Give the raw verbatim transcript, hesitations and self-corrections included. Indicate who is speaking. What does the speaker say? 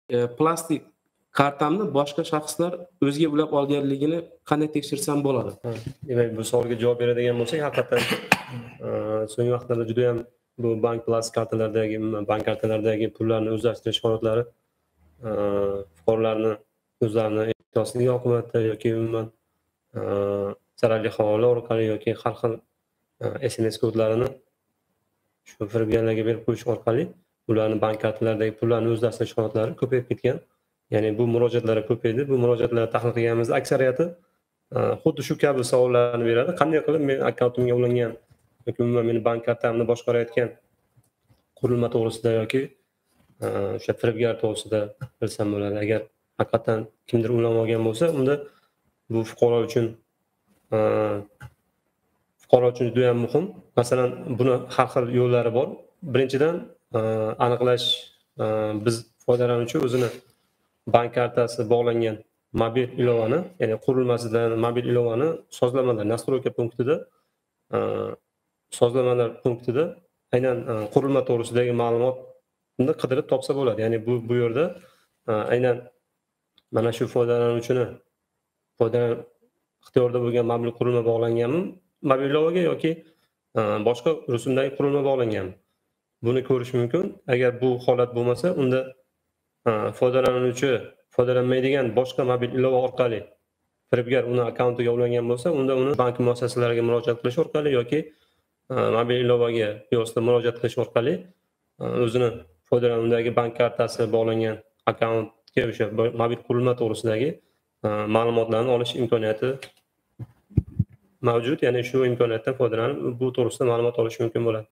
Speaker 1: Eee, plastik kartamni boshqa shaxslar o'ziga ulab olganligini qanday tekshirsam bo'ladi?
Speaker 2: Ha, demak bu savolga javob beradigan bo'lsak, haqiqatan eee, so'nggi vaqtlarda juda ham bu bank plastik kartalardagi, umuman bank kartalardagi pullarni o'zlashtirish holatlari eee, fuqarolarni o'zlarini ehtiyosligiga oqibatda yoki umuman eee, zararli havola orqali yoki har xil eee, S M S kodlarini shu firibgarlarga berib qo'yish orqali ularni bank kartalaridagi pullarni o'zlashtirish holatlari ko'payib ketgan. Ya'ni bu murojaatlar ko'paydi. Bu murojaatlarni tahlil qilganimizda aksariyati eee, xuddi shu kabi savollarni beradi. Qanday qilib men akkauntimga ulangan yoki umuman meni bank kartamni boshqarayotgan qurilma to'g'risida yoki eee, o'sha firibgar to'g'risida bilsam bo'ladi. Agar haqiqatan kimdir ulab olgan bo'lsa, unda bu fuqaro uchun eee, fuqaro uchun juda ham muhim. Masalan, buni har xil yo'llari bor. Birinchidan eee, aniqlash, eee, biz foydalanuvchi o'zini bank kartasi bog'langan mobil ilovani, ya'ni qurilmasidan mobil ilovani sozlamalar, nastroyka punktida eee, sozlamalar punktida aynan eee, qurilma to'g'risidagi ma'lumotni qidirib topsa bo'ladi. Ya'ni bu bu yerda eee, aynan mana shu foydalanuvchini foydalan ixtiyorida bo'lgan mobil qurilma bog'langanmi mobil ilovaga yoki eee, boshqa rusumdagi qurilma bog'langanmi? Buni ko'rish mumkin. Agar bu holat bo'lmasa, unda eee, foydalanuvchi foydalanmaydigan boshqa mobil ilova orqali firibgar uni akkauntiga ulangan bo'lsa, unda uni bank muassasalariga murojaat qilish orqali yoki eee, mobil ilovaga bevosita murojaat qilish orqali eee, o'zini foydalanuvdagi bank kartasi bog'langan akkauntga o'sha mobil qurilma to'g'risidagi eee, ma'lumotlarni olish imkoniyati mavjud. Ya'ni shu imkoniyatdan foydalanib, bu to'g'risida ma'lumot olish mumkin bo'ladi.